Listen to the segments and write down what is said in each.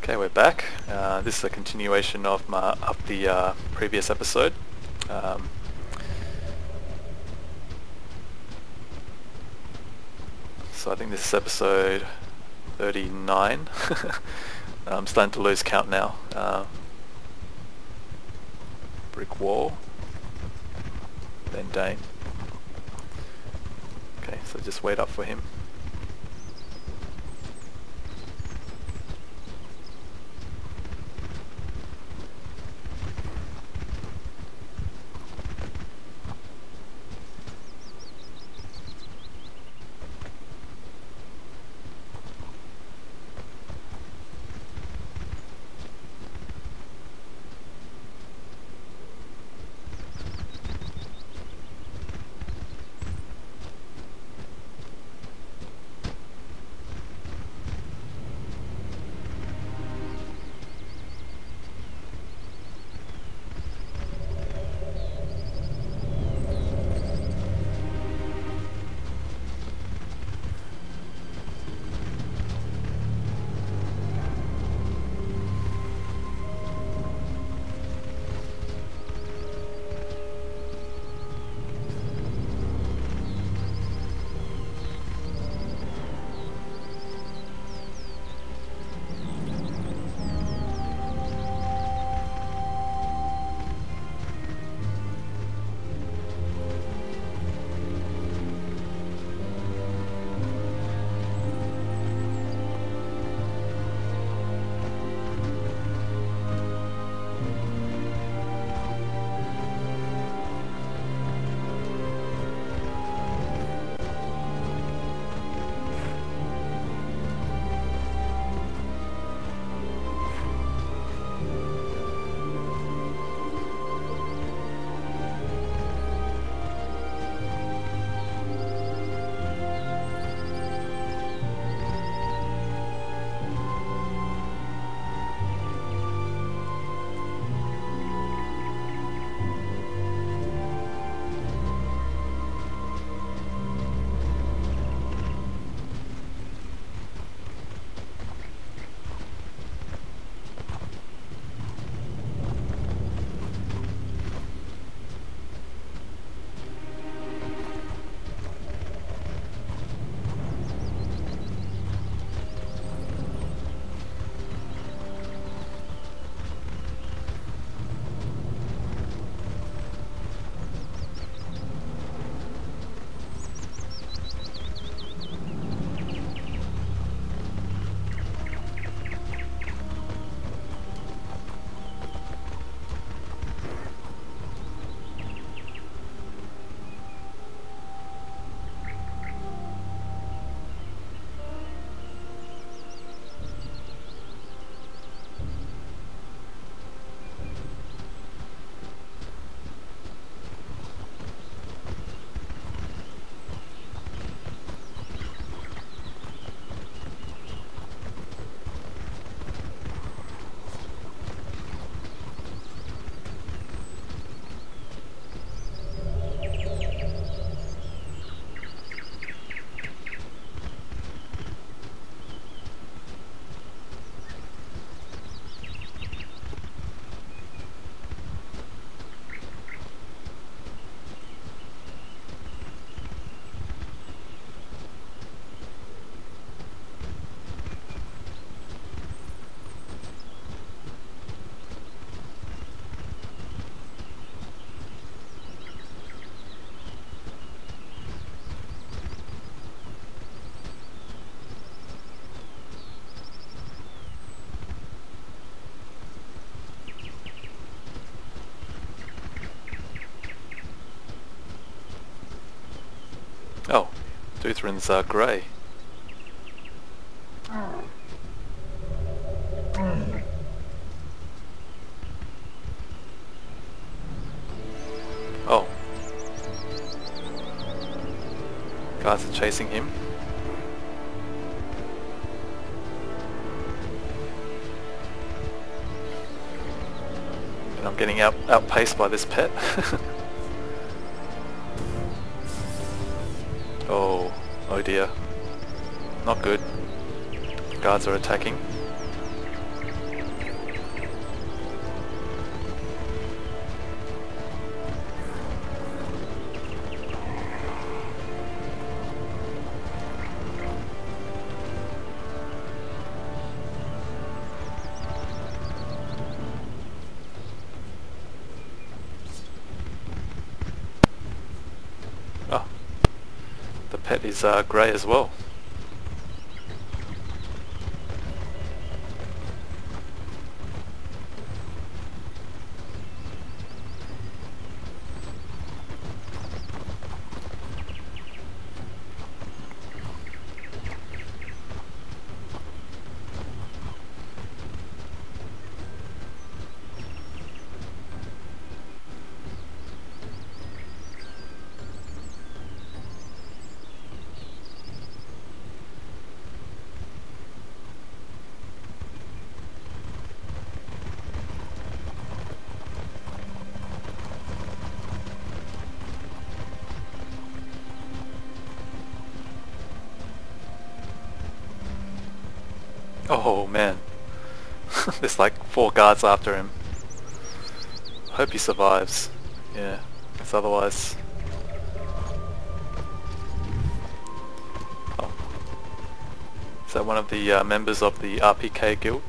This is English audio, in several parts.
Okay, we're back. This is a continuation of the previous episode. So I think this is episode 39. I'm starting to lose count now. Brick wall. Then Dane. Okay, so just wait up for him. Oh, Lutheran's grey. Oh. Guards are chasing him. And I'm getting outpaced by this pet. Oh dear. Not good. Guards are attacking. that is grey as well. Oh man, there's like 4 guards after him. Hope he survives. Yeah, because otherwise... Oh. Is that one of the members of the RPK guild?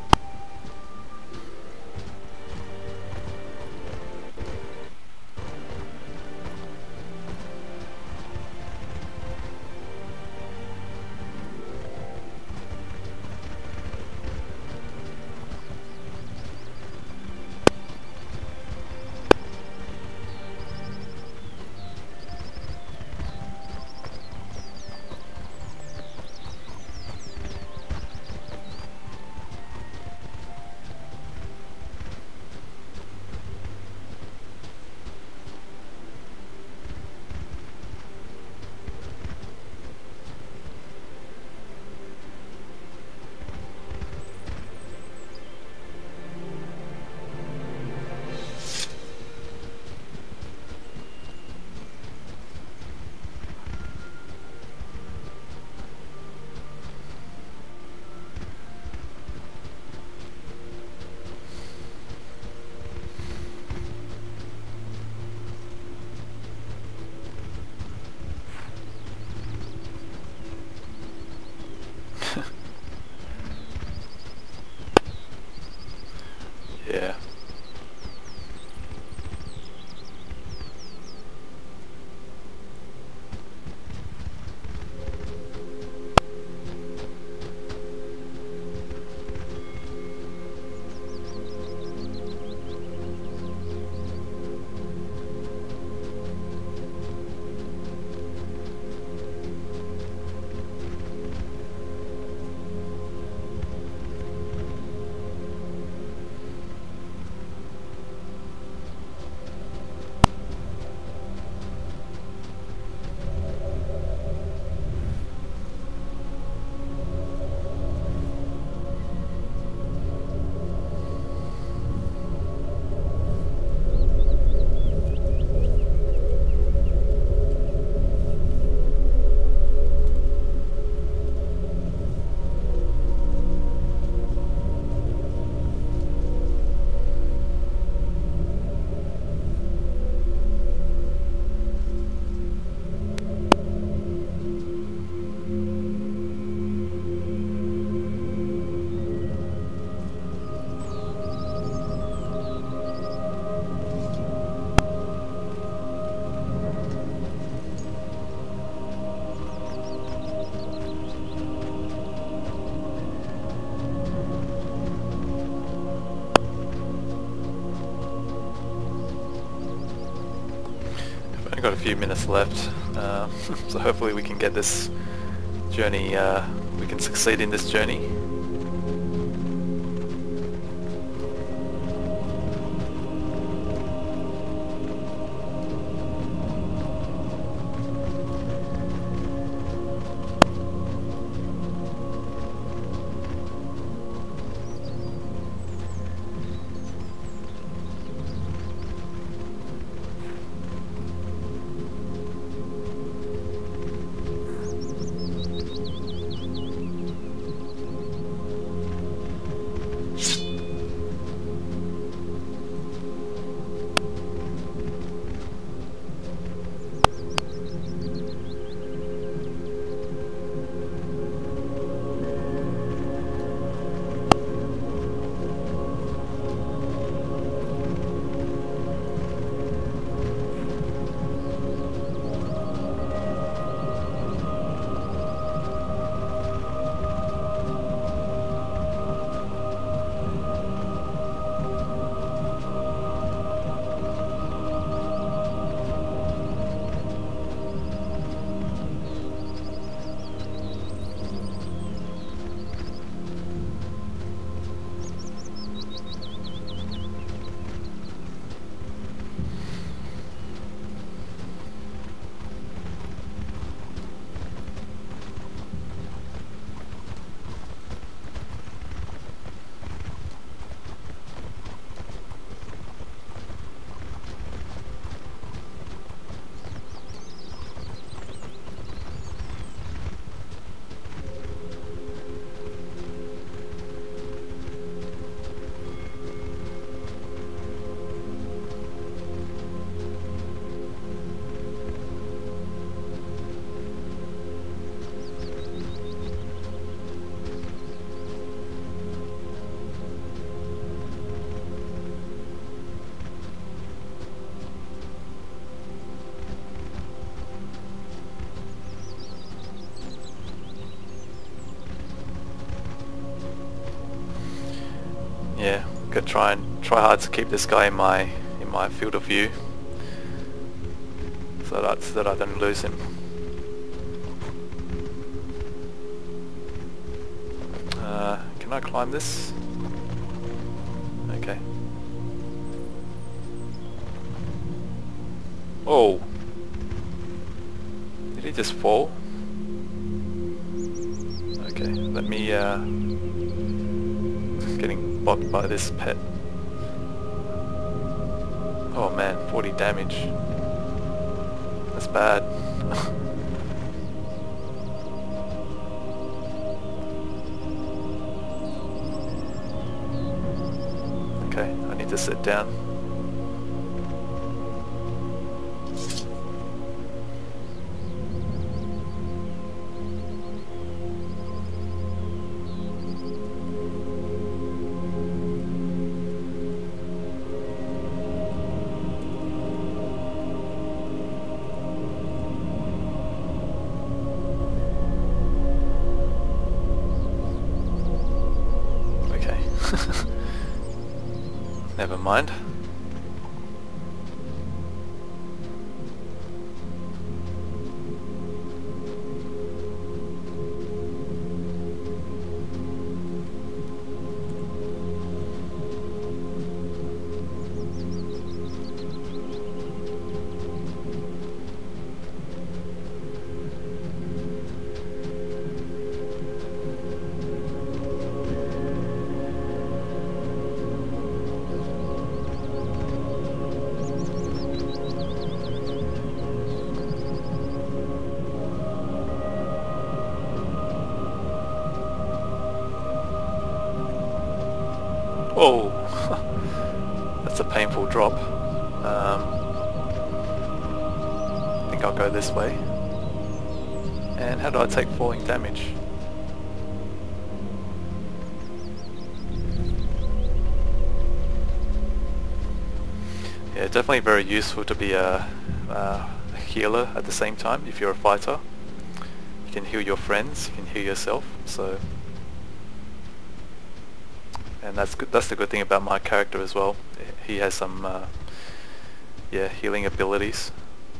Yeah. We've got a few minutes left, so hopefully we can get this journey, we can succeed in this journey. Yeah, gotta try hard to keep this guy in my field of view, so that I don't lose him. Can I climb this? Okay. Oh! Did he just fall? Okay, let me getting bopped by this pet. Oh man, 40 damage. That's bad. Okay, I need to sit down. Never mind. Whoa! That's a painful drop. I think I'll go this way. And how do I take falling damage? Yeah, definitely very useful to be a healer at the same time if you're a fighter. You can heal your friends, you can heal yourself, so... And that's good. That's the good thing about my character as well. He has some, yeah, healing abilities.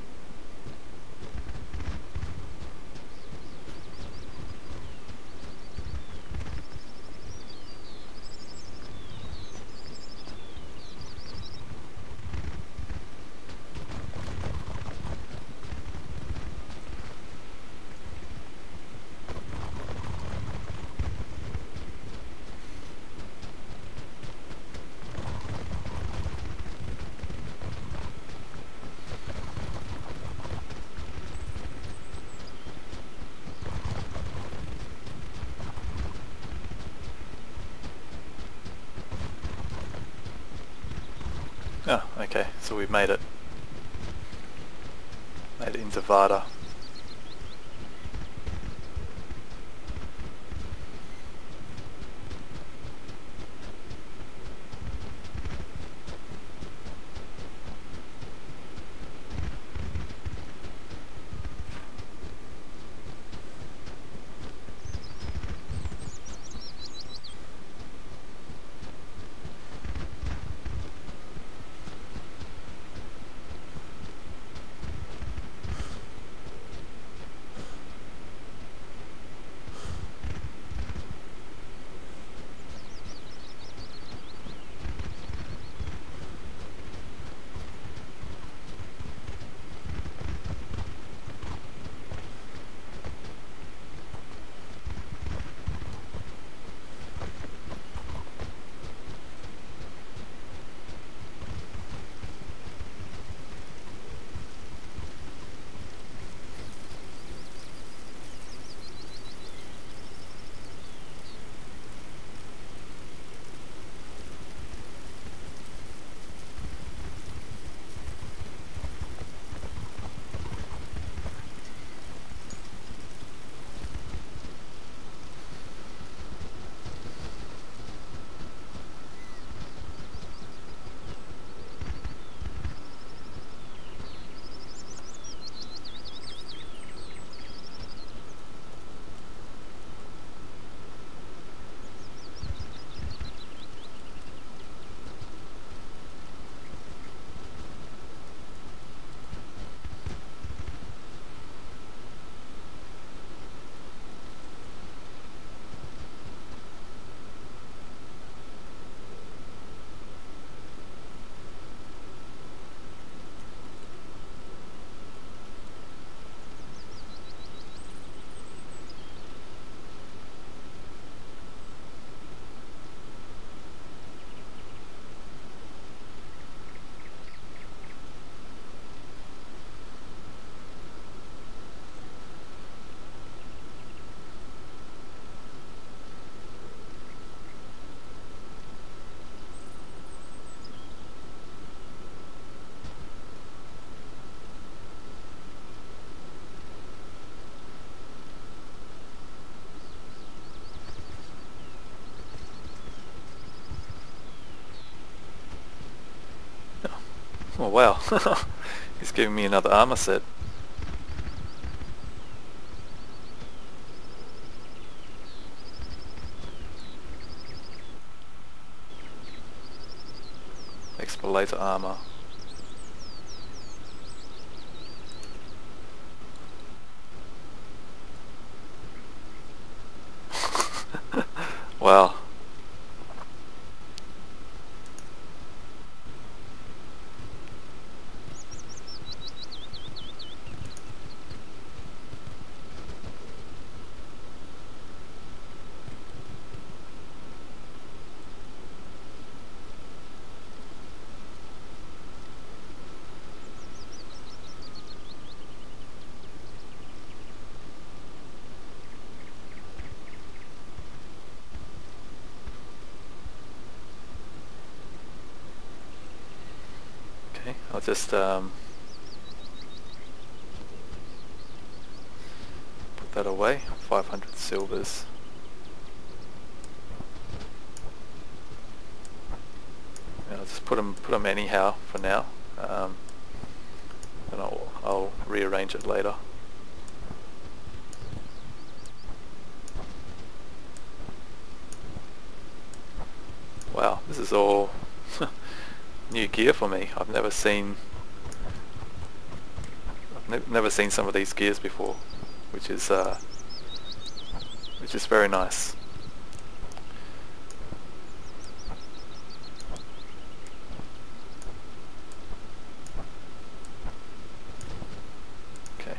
Oh, okay, so we've made it. Made it into Vadda. wow, he's giving me another armor set. Explorator armor. Wow. Okay, I'll just put that away. 500 silvers. Yeah, I'll just put them anyhow for now, and I'll rearrange it later. Wow, this is all new gear for me. I've never seen some of these gears before, which is very nice. Okay.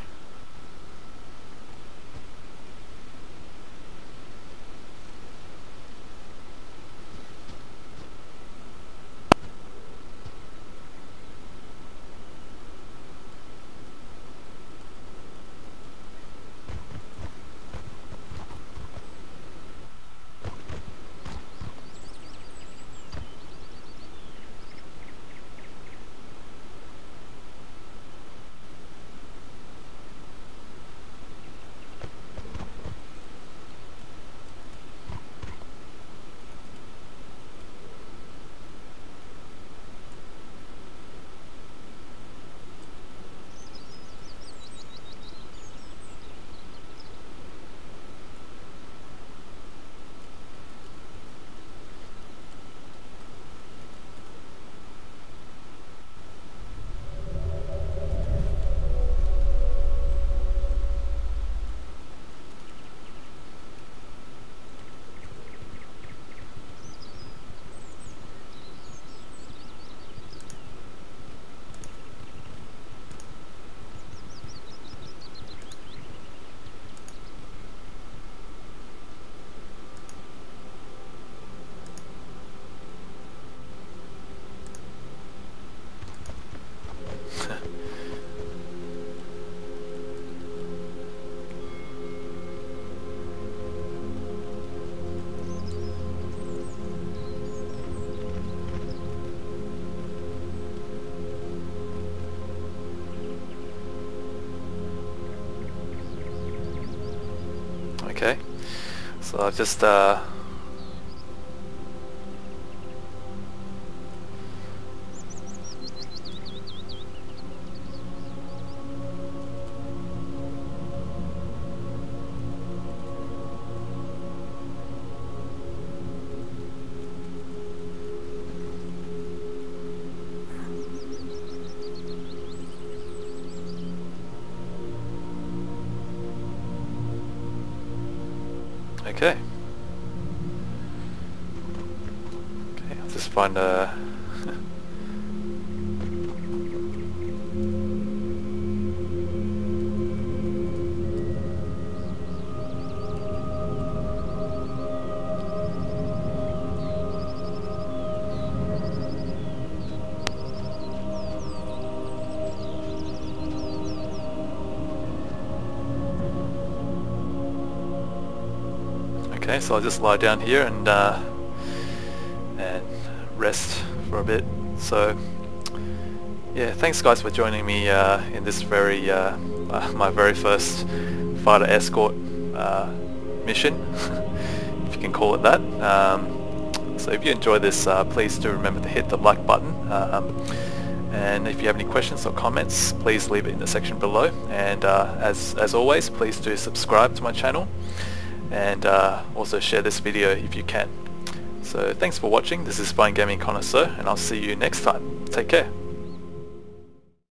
Okay, so I've just okay. Okay, I'll just find a okay, so I'll just lie down here and rest for a bit. So yeah, thanks guys for joining me in this my very first fighter escort mission, if you can call it that. So if you enjoy this, please do remember to hit the like button, And if you have any questions or comments, please leave it in the section below. And as always, please do subscribe to my channel, and also share this video if you can. So thanks for watching. This is Fine Gaming Connoisseur, and I'll see you next time. Take care.